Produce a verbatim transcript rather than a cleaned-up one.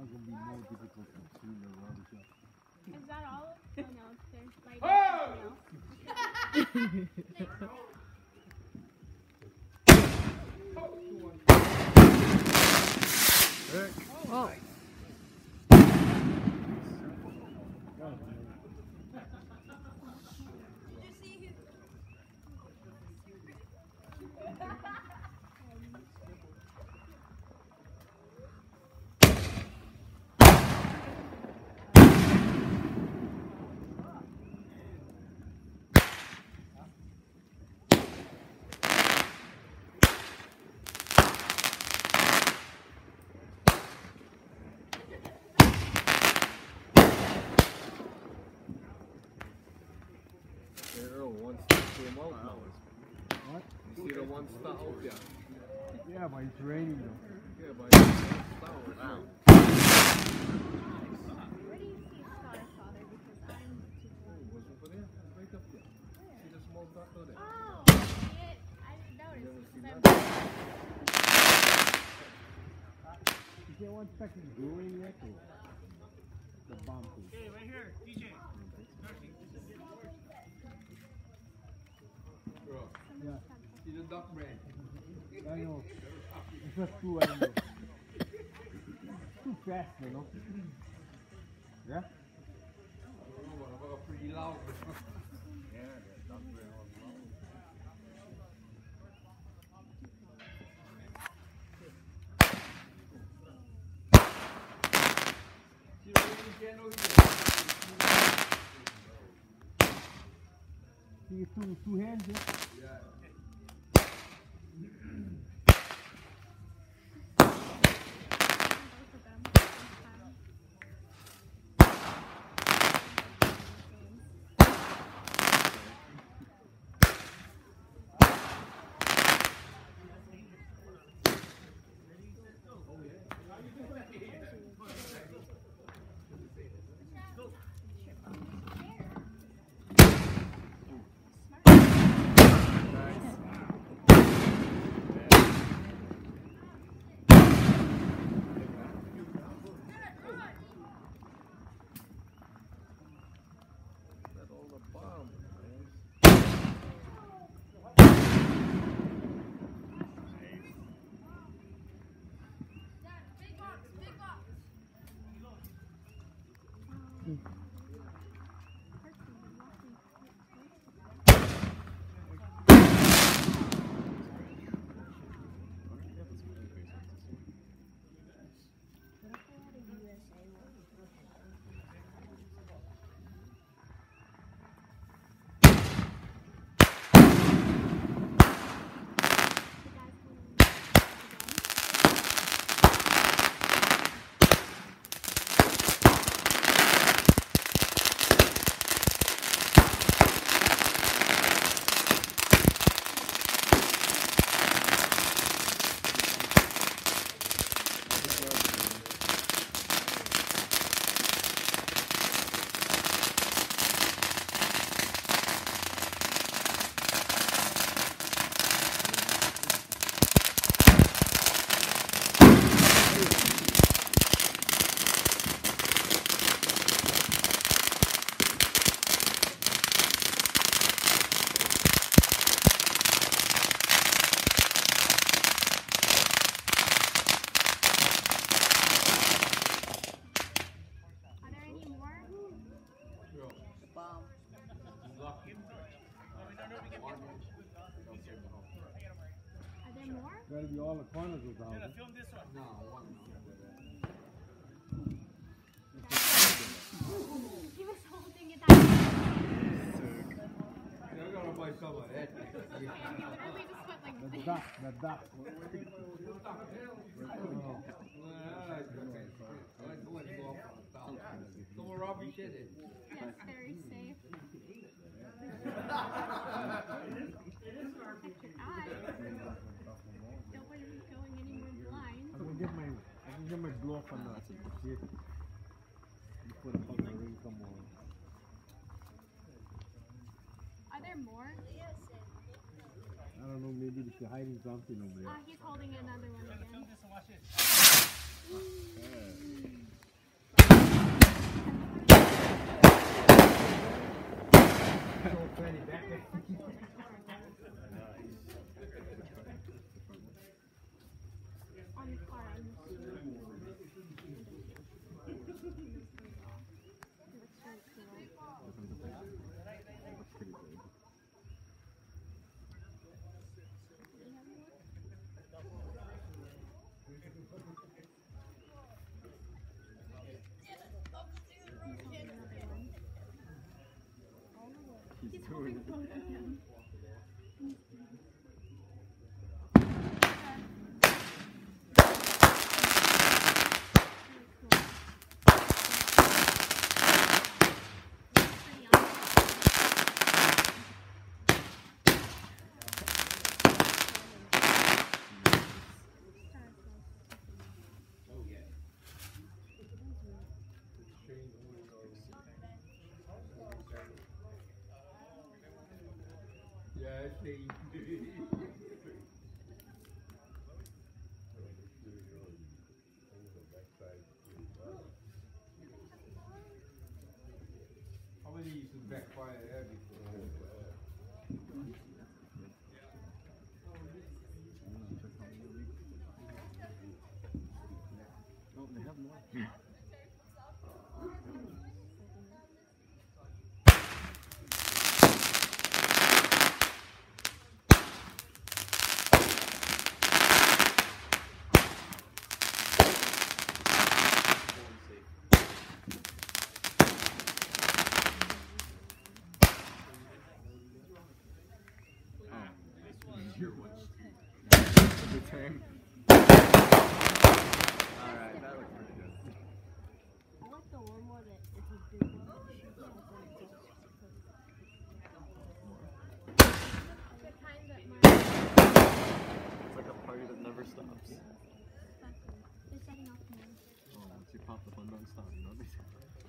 going to be more difficult to see the rubber shot. Is that all? Oh no, there's like Oh! Oh. What? You see the one star out there? Yeah, but it's raining though. Yeah, but it's one star. Wow. Where do you see Star Father? Because I'm too Oh, blind. was over there? Right up there. See the small dot over there? Oh, I see it. I didn't notice because I'm. Is there one second going yet? Or the bomb thing? Hey, right here, D J. Bro, Yeah, see the duck brain? I know. It's just too, I know. Too fast, you know? Yeah? I don't know, but I'm pretty loud. Yeah, the duck brain was loud. See the way you get over here? See, two, two hands, yeah? Yeah. Both of them. This time. That's all the bomb, man. Are there any more? Bomb. Lucky. Are there more? Gotta be all the corners of the house. Film this one. No, one no. He was holding it that way. I gotta buy some of that. And he literally just went like The this. duck, the duck. Don't Robbie shit it. Yes, very safe. Protect your eyes. Don't want you going any more blind. I'm gonna get my, I'm gonna get my glove on that. See it? Before the fucking rain come on. Are there more? I don't know, maybe they're hiding something over there. Ah, he's holding another one again. Film this and watch it. Yeah. So funny, back there. On the car, on the street. It looks really cool. He's doing Yeah, I see. How many used to backfire there before? Oh, they have more. Your one. The turn. Alright, that looks pretty good. I like the one more that if you do one, it shoots out and it goes. The kind that my It's like a party that never stops. they're setting off now. Oh, once you pop the one, don't stop. You know what they say?